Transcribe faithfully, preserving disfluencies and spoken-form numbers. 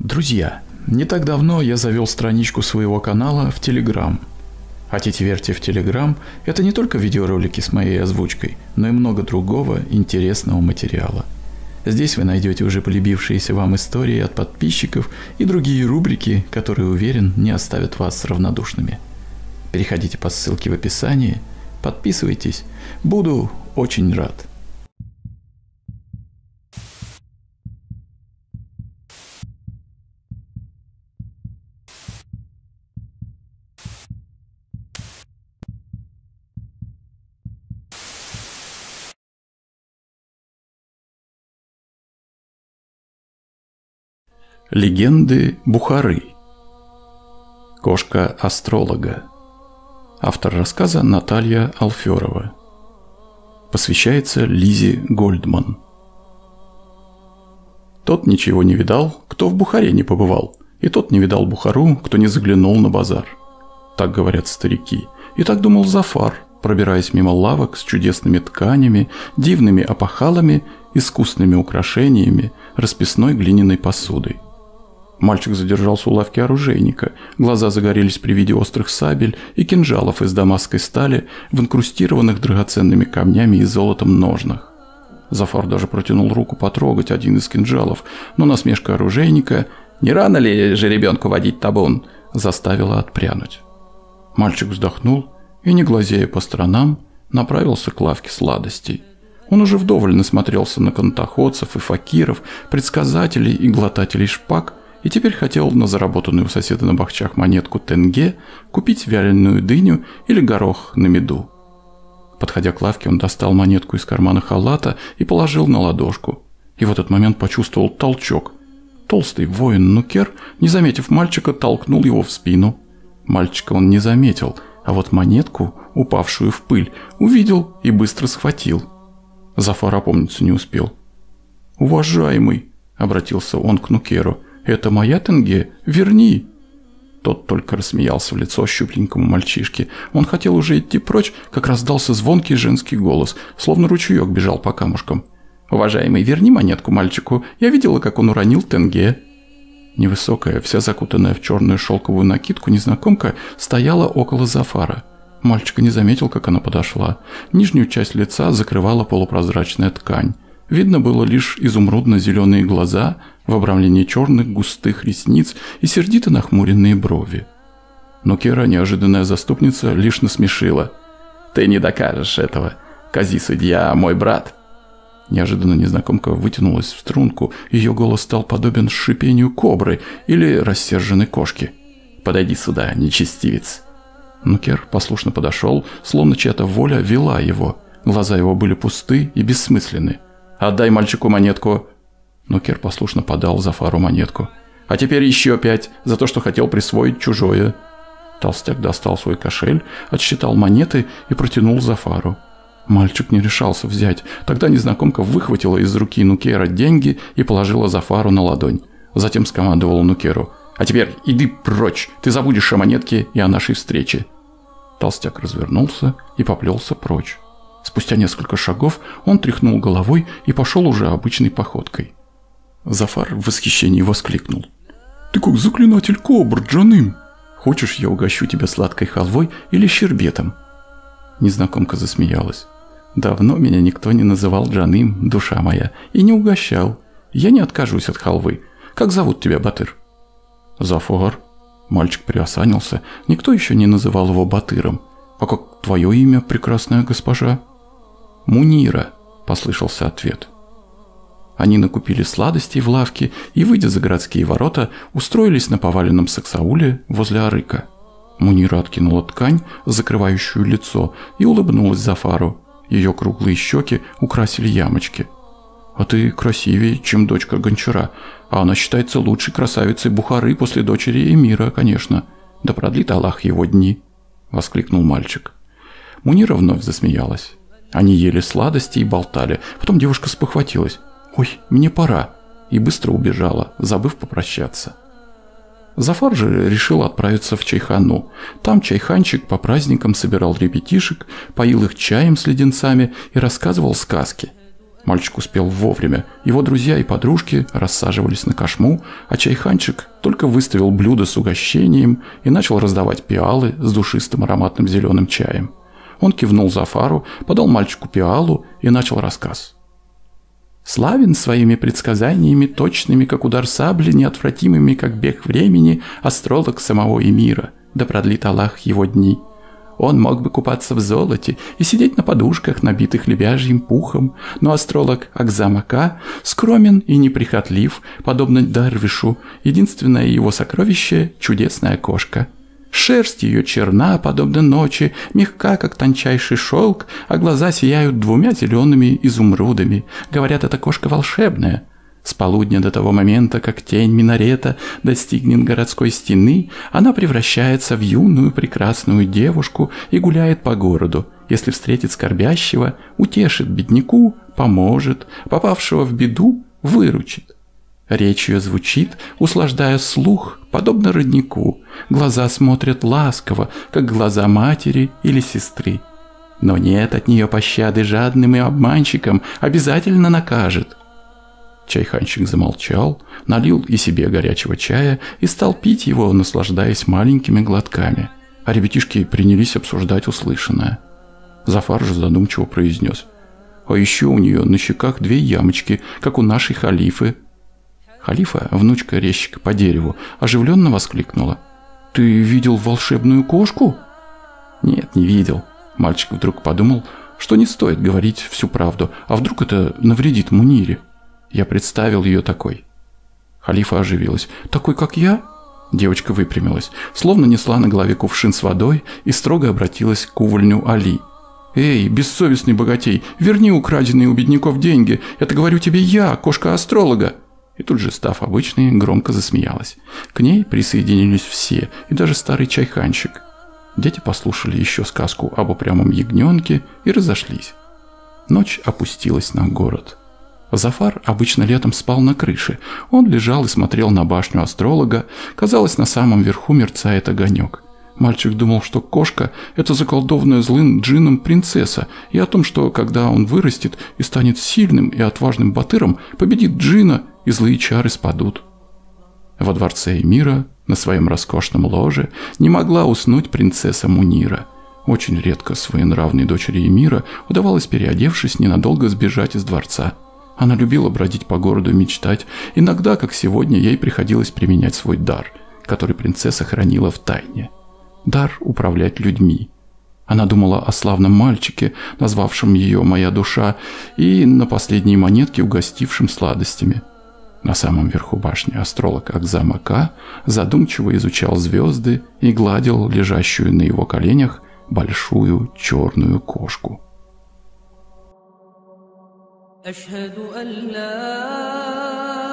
Друзья, не так давно я завел страничку своего канала в Telegram. Хотите верьте в Telegram, это не только видеоролики с моей озвучкой, но и много другого интересного материала. Здесь вы найдете уже полюбившиеся вам истории от подписчиков и другие рубрики, которые, уверен, не оставят вас равнодушными. Переходите по ссылке в описании, подписывайтесь, буду очень рад. Легенды Бухары. Кошка астролога. Автор рассказа Наталья Алферова. Посвящается Лизе Гольдман. Тот ничего не видал, кто в Бухаре не побывал, и тот не видал Бухару, кто не заглянул на базар. Так говорят старики. И так думал Зафар, пробираясь мимо лавок с чудесными тканями, дивными опахалами, искусными украшениями, расписной глиняной посудой. Мальчик задержался у лавки оружейника, глаза загорелись при виде острых сабель и кинжалов из дамасской стали в инкрустированных драгоценными камнями и золотом ножнах. Зафар даже протянул руку потрогать один из кинжалов, но насмешка оружейника «Не рано ли же ребенку водить табун?» заставила отпрянуть. Мальчик вздохнул и, не глазея по сторонам, направился к лавке сладостей. Он уже вдоволь насмотрелся на кантоходцев и факиров, предсказателей и глотателей шпаг, и теперь хотел на заработанную у соседа на бахчах монетку тенге купить вяленую дыню или горох на меду. Подходя к лавке, он достал монетку из кармана халата и положил на ладошку. И в этот момент почувствовал толчок. Толстый воин Нукер, не заметив мальчика, толкнул его в спину. Мальчика он не заметил, а вот монетку, упавшую в пыль, увидел и быстро схватил. Зафар опомниться не успел. «Уважаемый», — обратился он к Нукеру, — «это моя тенге? Верни!» Тот только рассмеялся в лицо щупленькому мальчишке. Он хотел уже идти прочь, как раздался звонкий женский голос, словно ручеек бежал по камушкам. «Уважаемый, верни монетку мальчику. Я видела, как он уронил тенге». Невысокая, вся закутанная в черную шелковую накидку незнакомка стояла около Зафара. Мальчика не заметил, как она подошла. Нижнюю часть лица закрывала полупрозрачная ткань. Видно было лишь изумрудно-зеленые глаза в обрамлении черных густых ресниц и сердито нахмуренные брови. Но Кера, неожиданная заступница, лишь насмешила. «Ты не докажешь этого. Кази-судья, мой брат!» Неожиданно незнакомка вытянулась в струнку, ее голос стал подобен шипению кобры или рассерженной кошки. «Подойди сюда, нечестивец!» Нукер послушно подошел, словно чья-то воля вела его. Глаза его были пусты и бессмысленны. «Отдай мальчику монетку!» Нукер послушно подал Зафару монетку. «А теперь еще пять, за то, что хотел присвоить чужое!» Толстяк достал свой кошель, отсчитал монеты и протянул Зафару. Мальчик не решался взять. Тогда незнакомка выхватила из руки Нукера деньги и положила Зафару на ладонь. Затем скомандовала Нукеру. «А теперь иди прочь, ты забудешь о монетке и о нашей встрече!» Толстяк развернулся и поплелся прочь. Спустя несколько шагов он тряхнул головой и пошел уже обычной походкой. Зафар в восхищении воскликнул. «Ты как заклинатель кобр, Джаным! Хочешь, я угощу тебя сладкой халвой или щербетом?» Незнакомка засмеялась. «Давно меня никто не называл Джаным, душа моя, и не угощал. Я не откажусь от халвы. Как зовут тебя, Батыр?» «Зафар». Мальчик приосанился. Никто еще не называл его Батыром. «А как твое имя, прекрасная госпожа?» «Мунира», — послышался ответ. Они накупили сладостей в лавке и, выйдя за городские ворота, устроились на поваленном саксауле возле арыка. Мунира откинула ткань, закрывающую лицо, и улыбнулась Зафару. Ее круглые щеки украсили ямочки. «А ты красивее, чем дочка гончара, а она считается лучшей красавицей Бухары после дочери эмира, конечно. Да продлит Аллах его дни!» — воскликнул мальчик. Мунира вновь засмеялась. Они ели сладости и болтали. Потом девушка спохватилась. «Ой, мне пора!» и быстро убежала, забыв попрощаться. Зафар же решил отправиться в чайхану. Там чайханчик по праздникам собирал ребятишек, поил их чаем с леденцами и рассказывал сказки. Мальчик успел вовремя. Его друзья и подружки рассаживались на кошму, а чайханчик только выставил блюдо с угощением и начал раздавать пиалы с душистым ароматным зеленым чаем. Он кивнул Зафару, подал мальчику пиалу и начал рассказ. «Славен своими предсказаниями, точными, как удар сабли, неотвратимыми, как бег времени, астролог самого эмира, да продлит Аллах его дни. Он мог бы купаться в золоте и сидеть на подушках, набитых лебяжьим пухом, но астролог Акзам-Ака скромен и неприхотлив, подобно Дарвишу. Единственное его сокровище – чудесная кошка. Шерсть ее черна, подобно ночи, мягка, как тончайший шелк, а глаза сияют двумя зелеными изумрудами. Говорят, эта кошка волшебная. С полудня до того момента, как тень минарета достигнет городской стены, она превращается в юную прекрасную девушку и гуляет по городу. Если встретит скорбящего, утешит бедняку, поможет, попавшего в беду выручит. Речь ее звучит, услаждая слух, подобно роднику. Глаза смотрят ласково, как глаза матери или сестры. Но нет от нее пощады жадным и обманщикам, обязательно накажет. Чайханщик замолчал, налил и себе горячего чая и стал пить его, наслаждаясь маленькими глотками. А ребятишки принялись обсуждать услышанное. Зафар же задумчиво произнес: «А еще у нее на щеках две ямочки, как у нашей халифы». Халифа, внучка резчика по дереву, оживленно воскликнула: «Ты видел волшебную кошку?» «Нет, не видел». Мальчик вдруг подумал, что не стоит говорить всю правду, а вдруг это навредит Мунире. Я представил ее такой. Халифа оживилась. «Такой, как я?» Девочка выпрямилась, словно несла на голове кувшин с водой и строго обратилась к увольню Али. «Эй, бессовестный богатей, верни украденные у бедняков деньги. Это говорю тебе я, кошка-астролога». И тут же, став обычной, громко засмеялась. К ней присоединились все, и даже старый чайханщик. Дети послушали еще сказку об упрямом ягненке и разошлись. Ночь опустилась на город. Зафар обычно летом спал на крыше. Он лежал и смотрел на башню астролога. Казалось, на самом верху мерцает огонек. Мальчик думал, что кошка – это заколдованная злым джинном принцесса, и о том, что когда он вырастет и станет сильным и отважным батыром, победит джинна, и злые чары спадут. Во дворце эмира, на своем роскошном ложе, не могла уснуть принцесса Мунира. Очень редко своенравной дочери эмира удавалось, переодевшись, ненадолго сбежать из дворца. Она любила бродить по городу и мечтать. Иногда, как сегодня, ей приходилось применять свой дар, который принцесса хранила в тайне. Дар управлять людьми. Она думала о славном мальчике, назвавшем ее «моя душа», и на последней монетке угостившем сладостями. На самом верху башни астролог Акзам-Ака задумчиво изучал звезды и гладил лежащую на его коленях большую черную кошку. أشهد أن لا